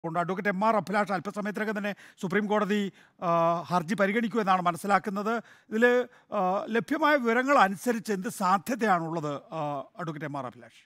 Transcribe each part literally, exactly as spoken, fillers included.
കൊണ്ട് advocate M R Abhilash അല്പസമയത്തിനകം തന്നെ സുപ്രീം കോടതി ഹർജി പരിഗണിക്കുമെന്നാണ് മനസ്സിലാക്കുന്നത്. ഇതിൽ ലഭ്യമായ വിവരങ്ങൾ അനുസരിച്ച് എന്ത് സാധ്യതയാണുള്ളത് advocate M R Abhilash?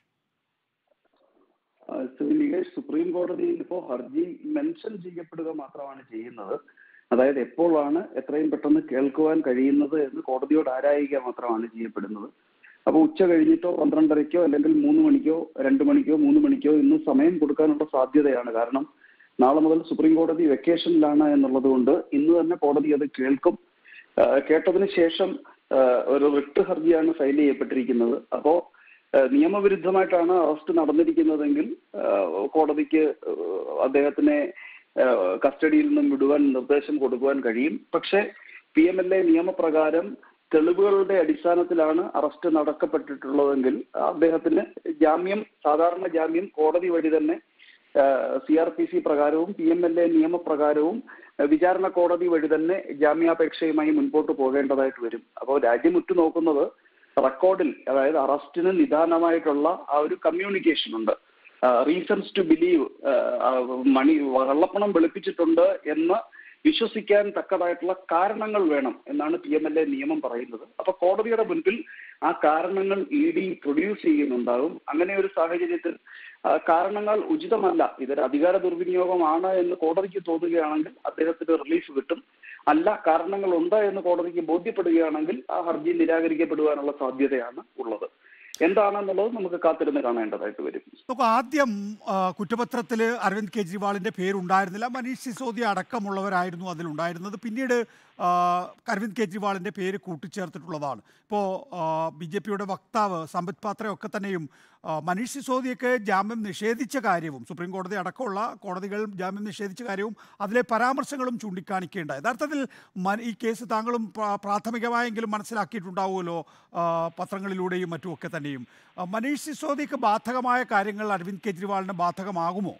Supreme കോടതിയിൽ ഇപ്പോൾ ഹർജി മെൻഷൻ ചെയ്യപ്പെടുക മാത്രമാണ് ചെയ്യുന്നത്. അതായത് എപ്പോഴാണ് എത്രയും പെട്ടെന്ന് കേൾക്കുവാൻ കഴിയുന്നത് എന്ന് കോടതിയോട് ആരായിക്കുക മാത്രമാണ് ചെയ്യപ്പെടുന്നത്. അപ്പോൾ ഉച്ച കഴിഞ്ഞിട്ടോ പന്ത്രണ്ടരയ്ക്കോ അല്ലെങ്കിൽ മൂന്ന് മണിക്കോ രണ്ട് മണിക്കോ മൂന്ന് മണിക്കോ ഇന്ന് സമയം കൊടുക്കാനുള്ള സാധ്യതയാണ്. കാരണം നാളെ മുതൽ സുപ്രീം കോടതി വെക്കേഷനിലാണ് എന്നുള്ളത് കൊണ്ട് ഇന്ന് തന്നെ കോടതി അത് കേൾക്കും. കേട്ടതിന് ശേഷം ഒരു റിട്ട് ഹർജിയാണ് ഫയൽ ചെയ്യപ്പെട്ടിരിക്കുന്നത്. അപ്പോൾ നിയമവിരുദ്ധമായിട്ടാണ് അറസ്റ്റ് നടന്നിരിക്കുന്നതെങ്കിൽ കോടതിക്ക് അദ്ദേഹത്തിനെ കസ്റ്റഡിയിൽ നിന്നും വിടുവാൻ നിർദ്ദേശം കൊടുക്കുവാൻ കഴിയും. പക്ഷേ പി എം എൽ എ നിയമപ്രകാരം തെളിവുകളുടെ അടിസ്ഥാനത്തിലാണ് അറസ്റ്റ് നടക്കപ്പെട്ടിട്ടുള്ളതെങ്കിൽ അദ്ദേഹത്തിന് ജാമ്യം, സാധാരണ ജാമ്യം കോടതി വഴി തന്നെ സി ആർ പി സി പ്രകാരവും പി എം എൽ എ നിയമപ്രകാരവും വിചാരണ കോടതി വഴി തന്നെ ജാമ്യാപേക്ഷയുമായി മുൻപോട്ട് പോകേണ്ടതായിട്ട് വരും. അപ്പോൾ രാജ്യം ഉറ്റുനോക്കുന്നത് റെക്കോർഡിൽ, അതായത് അറസ്റ്റിന് നിദാനമായിട്ടുള്ള ആ ഒരു കമ്മ്യൂണിക്കേഷൻ ഉണ്ട്, റീസൺസ് ടു ബിലീവ്, മണി കള്ളപ്പണം വെളുപ്പിച്ചിട്ടുണ്ട് എന്ന് വിശ്വസിക്കാൻ തക്കതായിട്ടുള്ള കാരണങ്ങൾ വേണം എന്നാണ് പി എം എൽ എ നിയമം പറയുന്നത്. അപ്പൊ കോടതിയുടെ മുൻപിൽ ആ കാരണങ്ങൾ ഇ ഡി പ്രൊഡ്യൂസ് ചെയ്യുന്നുണ്ടാകും. അങ്ങനെ ഒരു സാഹചര്യത്തിൽ കാരണങ്ങൾ ഉചിതമല്ല, ഇതൊരു അധികാര ദുർവിനിയോഗമാണ് എന്ന് കോടതിക്ക് തോന്നുകയാണെങ്കിൽ അദ്ദേഹത്തിന് റിലീഫ് കിട്ടും. അല്ല, കാരണങ്ങൾ ഉണ്ട് എന്ന് കോടതിക്ക് ബോധ്യപ്പെടുകയാണെങ്കിൽ ആ ഹർജി നിരാകരിക്കപ്പെടുവാനുള്ള സാധ്യതയാണ് ഉള്ളത്. എന്താണെന്നുള്ളത് നമുക്ക് കാത്തിരുന്ന് കാണേണ്ടതായിട്ട് വരും. ആദ്യം കുറ്റപത്രത്തിൽ അരവിന്ദ് കെജ്രിവാളിന്റെ പേരുണ്ടായിരുന്നില്ല, മനീഷ് സിസോദിയ അടക്കമുള്ളവരായിരുന്നു അതിലുണ്ടായിരുന്നത്. പിന്നീട് അരവിന്ദ് കെജ്രിവാളിന്റെ പേര് കൂട്ടിച്ചേർത്തിട്ടുള്ളതാണ്. ഇപ്പോൾ ബി ജെ പിയുടെ വക്താവ് സമ്പത് പാത്രയൊക്കെ തന്നെയും മനീഷ് സിസോദിയക്ക് ജാമ്യം നിഷേധിച്ച കാര്യവും, സുപ്രീം കോടതി അടക്കമുള്ള കോടതികൾ ജാമ്യം നിഷേധിച്ച കാര്യവും അതിലെ പരാമർശങ്ങളും ചൂണ്ടിക്കാണിക്കേണ്ട. യഥാർത്ഥത്തിൽ ഈ കേസ് താങ്കളും പ്രാഥമികമായെങ്കിലും മനസ്സിലാക്കിയിട്ടുണ്ടാവുമല്ലോ പത്രങ്ങളിലൂടെയും മറ്റുമൊക്കെ തന്നെയും. മനീഷ് സിസോദിയക്ക് ബാധകമായ കാര്യങ്ങൾ അരവിന്ദ് കെജ്രിവാളിന് ബാധകമാകുമോ?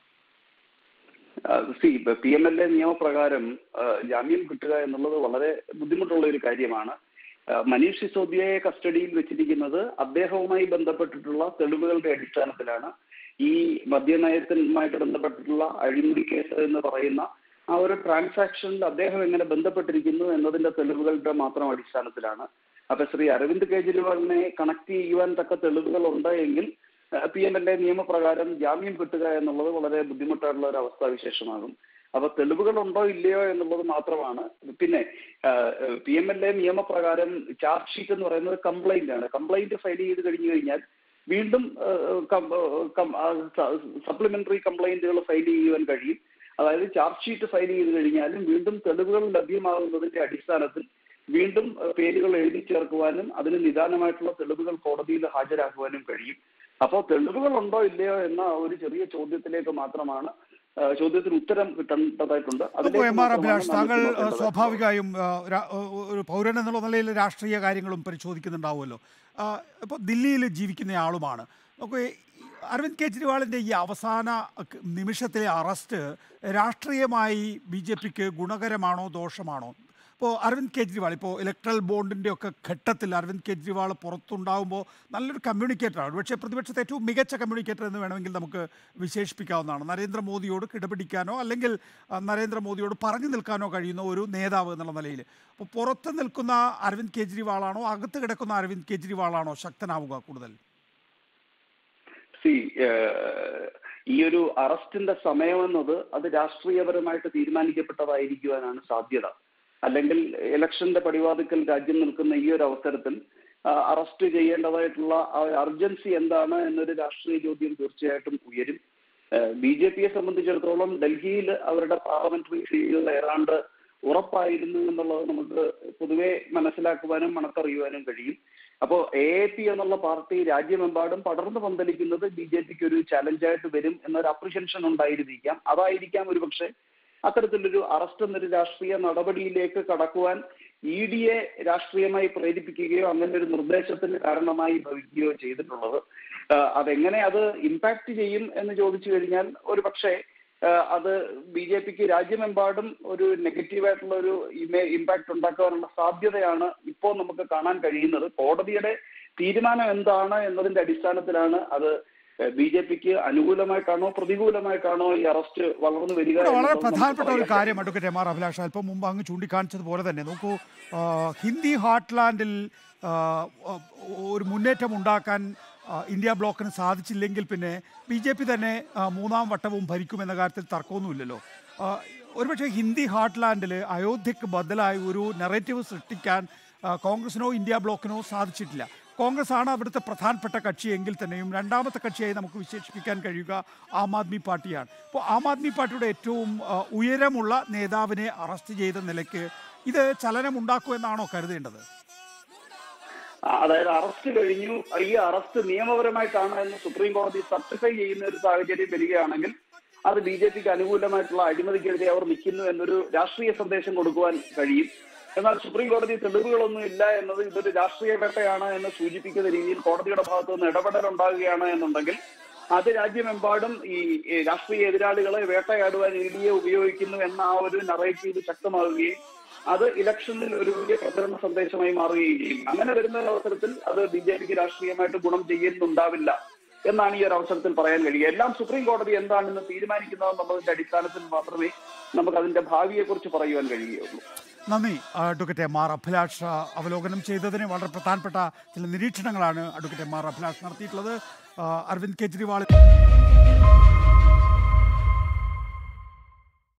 C P M L A നിയമപ്രകാരം ജാമ്യം കിട്ടുക എന്നുള്ളത് വളരെ ബുദ്ധിമുട്ടുള്ള ഒരു കാര്യമാണ്. മനീഷ് സിസോദിയയെ കസ്റ്റഡിയിൽ വെച്ചിരിക്കുന്നത് അദ്ദേഹവുമായി ബന്ധപ്പെട്ടിട്ടുള്ള തെളിവുകളുടെ അടിസ്ഥാനത്തിലാണ്. ഈ മദ്യനയത്തിനുമായിട്ട് ബന്ധപ്പെട്ടിട്ടുള്ള അഴിമതി കേസ് എന്ന് പറയുന്ന ആ ഒരു ട്രാൻസാക്ഷനിൽ അദ്ദേഹം എങ്ങനെ ബന്ധപ്പെട്ടിരിക്കുന്നു എന്നതിന്റെ തെളിവുകളുടെ മാത്രം അടിസ്ഥാനത്തിലാണ്. അപ്പൊ ശ്രീ അരവിന്ദ് കെജ്രിവാളിനെ കണക്ട് ചെയ്യുവാൻ തക്ക തെളിവുകൾ ഉണ്ട് എങ്കിൽ പി എം എൽ എ നിയമപ്രകാരം ജാമ്യം കിട്ടുക എന്നുള്ളത് വളരെ ബുദ്ധിമുട്ടായിട്ടുള്ള ഒരു അവസ്ഥാവിശേഷമാകും. അപ്പൊ തെളിവുകൾ ഉണ്ടോ ഇല്ലയോ എന്നുള്ളത് മാത്രമാണ്. പിന്നെ പി എം എൽ എ നിയമപ്രകാരം ചാർജ് ഷീറ്റ് എന്ന് പറയുന്നത് കംപ്ലൈന്റ് ആണ്. കംപ്ലൈന്റ് ഫയൽ ചെയ്ത് കഴിഞ്ഞു കഴിഞ്ഞാൽ വീണ്ടും സപ്ലിമെന്ററി കംപ്ലൈന്റുകൾ ഫയൽ ചെയ്യുവാൻ കഴിയും. അതായത് ചാർജ് ഷീറ്റ് ഫയൽ ചെയ്ത് കഴിഞ്ഞാലും വീണ്ടും തെളിവുകൾ ലഭ്യമാകുന്നതിന്റെ അടിസ്ഥാനത്തിൽ വീണ്ടും പേരുകൾ എഴുതി ചേർക്കുവാനും അതിന് നിദാനമായിട്ടുള്ള തെളിവുകൾ കോടതിയിൽ ഹാജരാക്കുവാനും കഴിയും. അപ്പോൾ തെളിവുകൾ ഉണ്ടോ ഇല്ലയോ എന്ന ഒരു ചെറിയ ചോദ്യത്തിലേക്ക് മാത്രമാണ് ചോദ്യത്തിന് ഉത്തരം കിട്ടേണ്ടതായിട്ടുണ്ട്. എം ആർ അഭിലാഷ്, താങ്കൾ സ്വാഭാവികമായും ഒരു പൗരൻ എന്നുള്ള നിലയിൽ രാഷ്ട്രീയ കാര്യങ്ങളും പരിശോധിക്കുന്നുണ്ടാവുമല്ലോ. ഇപ്പോൾ ദില്ലിയിൽ ജീവിക്കുന്ന ആളുമാണ്. നമുക്ക് അരവിന്ദ് കെജ്രിവാളിൻ്റെ ഈ അവസാന നിമിഷത്തിലെ അറസ്റ്റ് രാഷ്ട്രീയമായി ബി ജെ പിക്ക് ഗുണകരമാണോ ദോഷമാണോ? ഇപ്പോൾ അരവിന്ദ് കെജ്രിവാൾ ഇപ്പോൾ ഇലക്ട്രൽ ബോണ്ടിൻ്റെ ഒക്കെ ഘട്ടത്തിൽ അരവിന്ദ് കെജ്രിവാൾ പുറത്തുണ്ടാകുമ്പോൾ നല്ലൊരു കമ്മ്യൂണിക്കേറ്ററാണ്. പക്ഷേ പ്രതിപക്ഷത്തെ ഏറ്റവും മികച്ച കമ്മ്യൂണിക്കേറ്റർ എന്ന് വേണമെങ്കിൽ നമുക്ക് വിശേഷിപ്പിക്കാവുന്നതാണ്. നരേന്ദ്രമോദിയോട് കിടപിടിക്കാനോ അല്ലെങ്കിൽ നരേന്ദ്രമോദിയോട് പറഞ്ഞു നിൽക്കാനോ കഴിയുന്ന ഒരു നേതാവ് എന്നുള്ള നിലയിൽ. അപ്പോൾ പുറത്ത് നിൽക്കുന്ന അരവിന്ദ് കെജ്രിവാളാണോ അകത്ത് കിടക്കുന്ന അരവിന്ദ് കെജ്രിവാളാണോ ശക്തനാവുക കൂടുതൽ? സി ഈ ഒരു അറസ്റ്റിന്റെ സമയമെന്നത് അത് രാഷ്ട്രീയപരമായിട്ട് തീരുമാനിക്കപ്പെട്ടതായിരിക്കുവാനാണ് സാധ്യത. അല്ലെങ്കിൽ ഇലക്ഷന്റെ പടിവാതിക്കൽ രാജ്യം നിൽക്കുന്ന ഈ ഒരു അവസരത്തിൽ അറസ്റ്റ് ചെയ്യേണ്ടതായിട്ടുള്ള അർജൻസി എന്താണ് എന്നൊരു രാഷ്ട്രീയ ചോദ്യം തീർച്ചയായിട്ടും ഉയരും. ബി ജെ പിയെ സംബന്ധിച്ചിടത്തോളം ഡൽഹിയിൽ അവരുടെ പാർലമെന്ററി സീറ്റുകൾ ഏതാണ്ട് ഉറപ്പായിരുന്നു എന്നുള്ളത് നമുക്ക് പൊതുവെ മനസ്സിലാക്കുവാനും മണത്തറിയുവാനും കഴിയും. അപ്പോൾ എ എ പി എന്നുള്ള പാർട്ടി രാജ്യമെമ്പാടും പടർന്നു പന്തലിക്കുന്നത് ബി ജെ പിക്ക് ഒരു ചലഞ്ചായിട്ട് വരും എന്നൊരു അപ്രിഹെൻഷൻ ഉണ്ടായിരിക്കാം. അതായിരിക്കാം ഒരു പക്ഷേ അത്തരത്തിലൊരു അറസ്റ്റ് എന്നൊരു രാഷ്ട്രീയ നടപടിയിലേക്ക് കടക്കുവാൻ ഇ ഡിയെ രാഷ്ട്രീയമായി പ്രേരിപ്പിക്കുകയോ അങ്ങനെ ഒരു നിർദ്ദേശത്തിന് കാരണമായി ഭവിക്കുകയോ ചെയ്തിട്ടുള്ളത്. അതെങ്ങനെ അത് ഇമ്പാക്ട് ചെയ്യും എന്ന് ചോദിച്ചു കഴിഞ്ഞാൽ ഒരു പക്ഷേ അത് ബി ജെ പിക്ക് രാജ്യമെമ്പാടും ഒരു നെഗറ്റീവായിട്ടുള്ള ഒരു ഇമ്പാക്ട് ഉണ്ടാക്കാനുള്ള സാധ്യതയാണ് ഇപ്പോൾ നമുക്ക് കാണാൻ കഴിയുന്നത്. കോടതിയുടെ തീരുമാനം എന്താണ് എന്നതിന്റെ അടിസ്ഥാനത്തിലാണ് അത് ബി ജെ പിക്ക് അനുകൂലമായിട്ടാണോ പ്രതികൂലമായിട്ടാണോ ഈ അറസ്റ്റ് വളർന്നു വരിക? വളരെ പ്രധാനപ്പെട്ട ഒരു കാര്യം അഡ്വക്കേറ്റ് എം ആർ അഭിലാഷ് അല്പം മുമ്പ് അങ്ങ് ചൂണ്ടിക്കാണിച്ചതുപോലെ തന്നെ നോക്കൂ, ഹിന്ദി ഹാർട്ട്ലാൻഡിൽ ഒരു മുന്നേറ്റം ഉണ്ടാക്കാൻ ഇന്ത്യ ബ്ലോക്കിന് സാധിച്ചില്ലെങ്കിൽ പിന്നെ ബി ജെ പി തന്നെ മൂന്നാം വട്ടവും ഭരിക്കുമെന്ന കാര്യത്തിൽ തർക്കമൊന്നുമില്ലല്ലോ. ഒരുപക്ഷെ ഹിന്ദി ഹാർട്ട്ലാൻഡിൽ അയോധ്യക്ക് ബദലായി ഒരു നെറേറ്റീവ് സൃഷ്ടിക്കാൻ കോൺഗ്രസിനോ ഇന്ത്യ ബ്ലോക്കിനോ സാധിച്ചിട്ടില്ല. കോൺഗ്രസ് ആണ് അവിടുത്തെ പ്രധാനപ്പെട്ട കക്ഷി എങ്കിൽ തന്നെയും രണ്ടാമത്തെ കക്ഷിയായി നമുക്ക് വിശേഷിപ്പിക്കാൻ കഴിയുക ആം ആദ്മി പാർട്ടിയാണ്. അപ്പോൾ ആം ആദ്മി പാർട്ടിയുടെ ഏറ്റവും ഉയരമുള്ള നേതാവിനെ അറസ്റ്റ് ചെയ്ത നിലയ്ക്ക് ഇത് ചലനമുണ്ടാക്കുമെന്നാണോ കരുതേണ്ടത്? അതായത് അറസ്റ്റ് കഴിഞ്ഞു, ഈ അറസ്റ്റ് നിയമപരമായിട്ടാണ് എന്ന് സുപ്രീം കോടതി സർട്ടിഫൈ ചെയ്യുന്ന ഒരു സാഹചര്യം വരികയാണെങ്കിൽ അത് ബി ജെ പിക്ക് അനുകൂലമായിട്ടുള്ള അഴിമതിക്കെതിരെ അവർ നിൽക്കുന്നു എന്നൊരു രാഷ്ട്രീയ സന്ദേശം കൊടുക്കുവാൻ കഴിയും. എന്നാൽ സുപ്രീം കോടതി തെളിവുകളൊന്നും ഇല്ല എന്നത് ഇതൊരു രാഷ്ട്രീയ വേട്ടയാണ് എന്ന് സൂചിപ്പിക്കുന്ന രീതിയിൽ കോടതിയുടെ ഭാഗത്തു നിന്ന് ഇടപെടൽ ഉണ്ടാകുകയാണ് എന്നുണ്ടെങ്കിൽ അത് രാജ്യമെമ്പാടും ഈ രാഷ്ട്രീയ എതിരാളികളെ വേട്ടയാടുവാൻ ഇ ഡി എ ഉപയോഗിക്കുന്നു എന്ന ആ ഒരു നറേറ്റീവ് ശക്തമാവുകയും അത് ഇലക്ഷനിൽ ഒരു വലിയ പ്രചരണ സന്ദേശമായി മാറുകയും ചെയ്യും. അങ്ങനെ വരുന്ന അവസരത്തിൽ അത് ബി ജെ പിക്ക് രാഷ്ട്രീയമായിട്ട് ഗുണം ചെയ്യുന്നുണ്ടാവില്ല എന്നാണ് ഈ ഒരു അവസരത്തിൽ പറയാൻ കഴിയുക. എല്ലാം സുപ്രീം കോടതി എന്താണെന്ന് തീരുമാനിക്കുന്നതെന്നുള്ളതിന്റെ അടിസ്ഥാനത്തിൽ മാത്രമേ നമുക്ക് അതിന്റെ ഭാവിയെക്കുറിച്ച് പറയുവാൻ കഴിയുകയുള്ളൂ. നന്ദി അഡ്വക്കേറ്റ് എം ആർ അഭിലാഷ്. അവലോകനം ചെയ്തതിന് വളരെ പ്രധാനപ്പെട്ട ചില നിരീക്ഷണങ്ങളാണ് അഡ്വക്കേറ്റ് എം ആർ അഭിലാഷ് നടത്തിയിട്ടുള്ളത്. അരവിന്ദ് കെജ്രിവാൾ